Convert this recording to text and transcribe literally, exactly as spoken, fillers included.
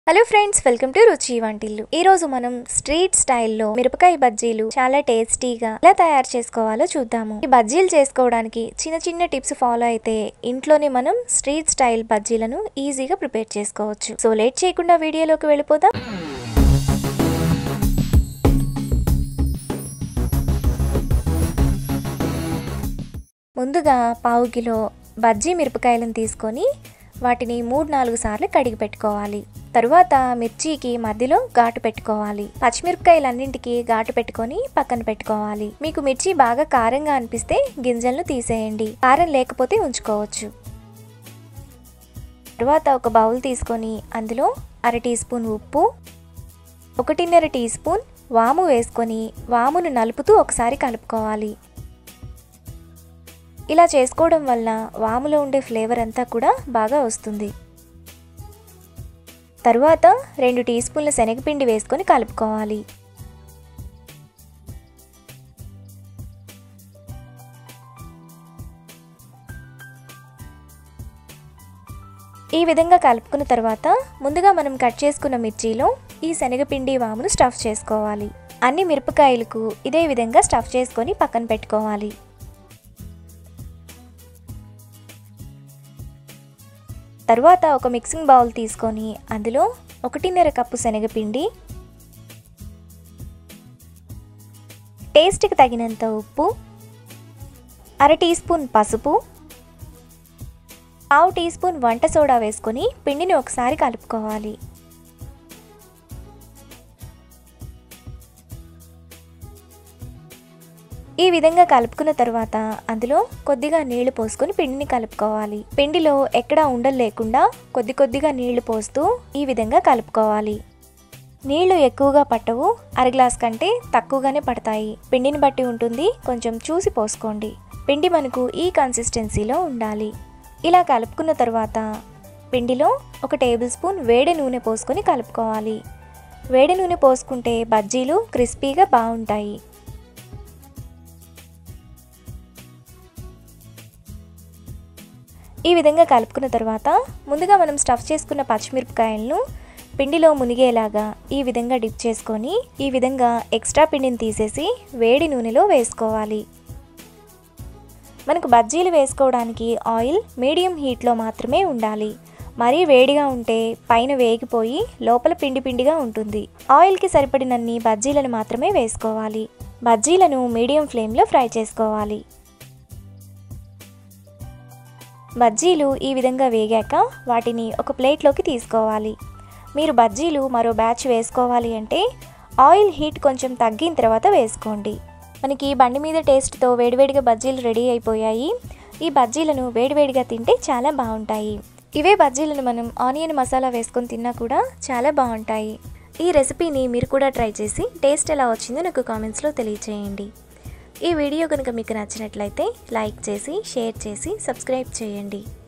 Hello friends, welcome to రుచి వంటిల్లు. ఈ రోజు మనం స్ట్రీట్ స్టైల్లో మిరపకాయ బజ్జీలు చాలా టేస్టీగా ఎలా తయారు చేసుకోవాలో చూద్దాము. ఈ బజ్జీలు చేసుకోవడానికి చిన్న చిన్న టిప్స్ ఫాలో అయితే ఇంట్లోనే మనం స్ట్రీట్ స్టైల్ బజ్జీలను ఈజీగా ప్రిపేర్ చేసుకోవచ్చు. సో లేట్ చేయకుండా వీడియోలోకి వెళ్ళిపోదాం. ముందుగా పావు కిలో బజ్జీ మిరపకాయలను తీసుకొని వాటిని మూడు నాలుగు సార్లు కడిగి పెట్టుకోవాలి. తరువాత మిర్చికి మధ్యలో ఘాటు పెట్టుకోవాలి. పచ్చిమిరపకాయలన్నింటికి ఘాటు పెట్టుకొని పక్కన పెట్టుకోవాలి. మీకు మిర్చి బాగా కారంగా అనిపిస్తే గింజలను తీసేయండి, కారం లేకపోతే ఉంచుకోవచ్చు. తరువాత ఒక బౌల్ తీసుకొని అందులో అర టీ స్పూన్ ఉప్పు, ఒకటిన్నర టీ స్పూన్ వాము వేసుకొని వామును నలుపుతూ ఒకసారి కలుపుకోవాలి. ఇలా చేసుకోవడం వల్ల వాములో ఉండే ఫ్లేవర్ అంతా కూడా బాగా వస్తుంది. తరువాత రెండు టీ స్పూన్ల శనగపిండి వేసుకొని కలుపుకోవాలి. ఈ విధంగా కలుపుకున్న తర్వాత ముందుగా మనం కట్ చేసుకున్న మిర్చిలో ఈ శనగపిండి వామును స్టఫ్ చేసుకోవాలి. అన్ని మిరపకాయలకు ఇదే విధంగా స్టఫ్ చేసుకొని పక్కన పెట్టుకోవాలి. తరువాత ఒక మిక్సింగ్ బౌల్ తీసుకొని అందులో ఒకటిన్నర కప్పు శనగపిండి, టేస్ట్కి తగినంత ఉప్పు, అర టీ స్పూన్ పసుపు, పావు టీ స్పూన్ వంట సోడా వేసుకొని పిండిని ఒకసారి కలుపుకోవాలి. ఈ విధంగా కలుపుకున్న తర్వాత అందులో కొద్దిగా నీళ్లు పోసుకొని పిండిని కలుపుకోవాలి. పిండిలో ఎక్కడా ఉండలు లేకుండా కొద్ది కొద్దిగా నీళ్లు పోస్తూ ఈ విధంగా కలుపుకోవాలి. నీళ్లు ఎక్కువగా పట్టవు, అర గ్లాస్ కంటే తక్కువగానే పడతాయి. పిండిని బట్టి ఉంటుంది, కొంచెం చూసి పోసుకోండి. పిండి మనకు ఈ కన్సిస్టెన్సీలో ఉండాలి. ఇలా కలుపుకున్న తర్వాత పిండిలో ఒక టేబుల్ స్పూన్ వేడి నూనె పోసుకొని కలుపుకోవాలి. వేడి నూనె పోసుకుంటే బజ్జీలు క్రిస్పీగా బాగుంటాయి. ఈ విధంగా కలుపుకున్న తర్వాత ముందుగా మనం స్టఫ్ చేసుకున్న పచ్చిమిరపకాయలను పిండిలో మునిగేలాగా ఈ విధంగా డిప్ చేసుకొని ఈ విధంగా ఎక్స్ట్రా పిండిని తీసేసి వేడి నూనెలో వేసుకోవాలి. మనకు బజ్జీలు వేసుకోవడానికి ఆయిల్ మీడియం హీట్లో మాత్రమే ఉండాలి. మరీ వేడిగా ఉంటే పైన వేగిపోయి లోపల పిండి పిండిగా ఉంటుంది. ఆయిల్కి సరిపడినన్ని బజ్జీలను మాత్రమే వేసుకోవాలి. బజ్జీలను మీడియం ఫ్లేమ్లో ఫ్రై చేసుకోవాలి. బజ్జీలు ఈ విధంగా వేగాక వాటిని ఒక ప్లేట్లోకి తీసుకోవాలి. మీరు బజ్జీలు మరో బ్యాచ్ వేసుకోవాలి అంటే ఆయిల్ హీట్ కొంచెం తగ్గిన తర్వాత వేసుకోండి. మనకి బండి మీద టేస్ట్తో వేడివేడిగా బజ్జీలు రెడీ అయిపోయాయి. ఈ బజ్జీలను వేడివేడిగా తింటే చాలా బాగుంటాయి. ఇవే బజ్జీలను మనం ఆనియన్ మసాలా వేసుకొని తిన్నా కూడా చాలా బాగుంటాయి. ఈ రెసిపీని మీరు కూడా ట్రై చేసి టేస్ట్ ఎలా వచ్చిందో నాకు కామెంట్స్లో తెలియచేయండి. ఈ వీడియో కనుక మీకు నచ్చినట్లయితే లైక్ చేసి, షేర్ చేసి, సబ్స్క్రైబ్ చేయండి.